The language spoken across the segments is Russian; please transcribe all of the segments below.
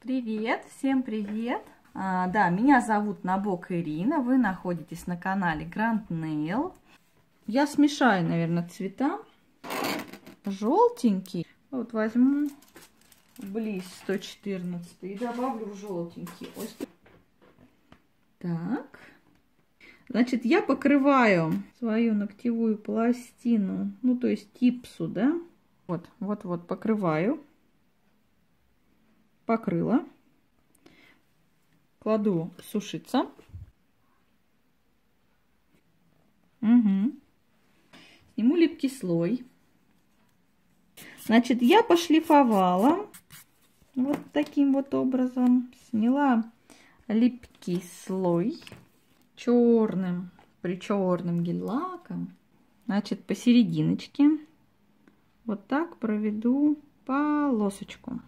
Привет, всем привет! Да, меня зовут Набок Ирина, вы находитесь на канале Grand Nail. Я смешаю, наверное, цвета. Желтенький, вот возьму Bliss 114 и добавлю в желтенький. Так, значит, я покрываю свою ногтевую пластину, ну, то есть типсу, да? Вот, покрываю. Покрыла. Кладу сушиться. Угу. Сниму липкий слой. Значит, я пошлифовала вот таким вот образом. Сняла липкий слой причерным гель-лаком. Значит, посерединочке вот так проведу полосочку.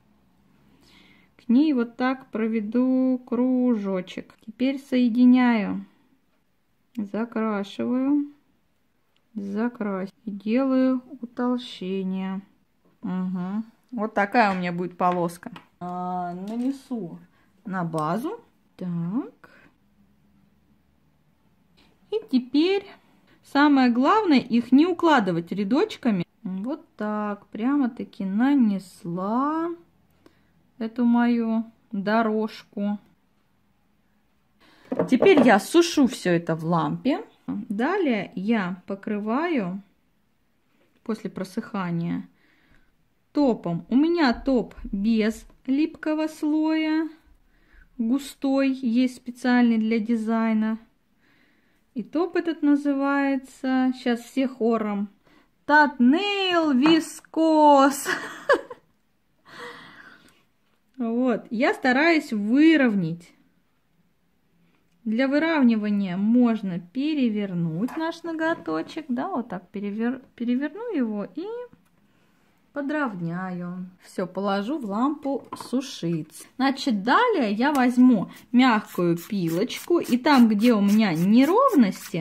К ней вот так проведу кружочек. Теперь соединяю, закрашиваю, и делаю утолщение. Угу. Вот такая у меня будет полоска. Нанесу на базу. Так. И теперь самое главное их не укладывать рядочками. Вот так, прямо-таки нанесла эту мою дорожку. Теперь я сушу все это в лампе. Далее я покрываю после просыхания топом. У меня топ без липкого слоя, густой, есть специальный для дизайна. И топ этот называется, сейчас все хором, That Nail Viscose. Вот, я стараюсь выровнять. Для выравнивания можно перевернуть наш ноготочек, да, вот так переверну его и подровняю. Все, положу в лампу сушиться. Значит, далее я возьму мягкую пилочку, и там, где у меня неровности,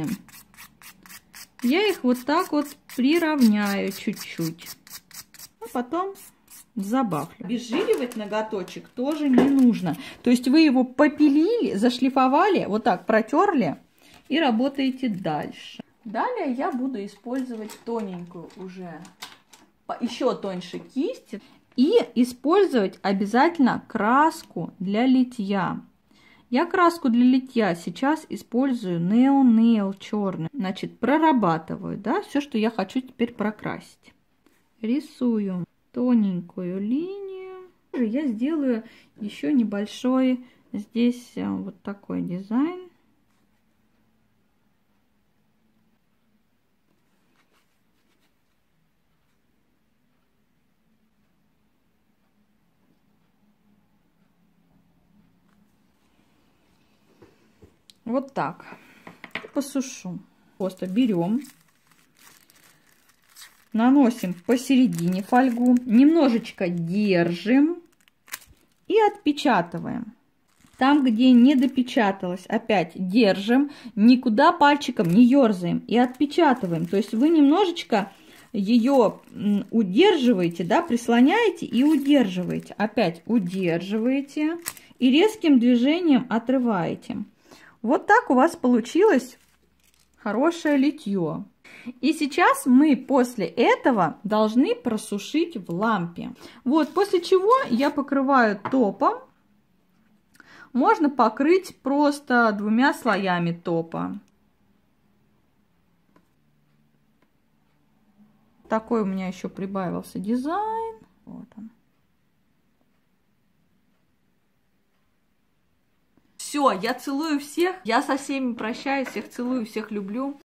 я их вот так вот приравняю чуть-чуть. А потом забавлю. Обезжиривать ноготочек тоже не нужно. То есть вы его попилили, зашлифовали, вот так протерли и работаете дальше. Далее я буду использовать тоненькую уже, еще тоньше кисть. И использовать обязательно краску для литья. Я краску для литья сейчас использую Neon Nail черный. Значит, прорабатываю, да, все, что я хочу теперь прокрасить. Рисую тоненькую линию. Я сделаю еще небольшой здесь вот такой дизайн. Вот так. Посушу. Просто берем, наносим посередине фольгу, немножечко держим и отпечатываем. Там, где не допечаталось, опять держим, никуда пальчиком не ерзаем и отпечатываем. То есть вы немножечко ее удерживаете, да, прислоняете и удерживаете. Опять удерживаете и резким движением отрываете. Вот так у вас получилось хорошее литье. И сейчас мы после этого должны просушить в лампе. Вот, после чего я покрываю топом. Можно покрыть просто 2 слоями топа. Такой у меня еще прибавился дизайн. Вот он. Все, я целую всех. Я со всеми прощаюсь. Всех целую, всех люблю.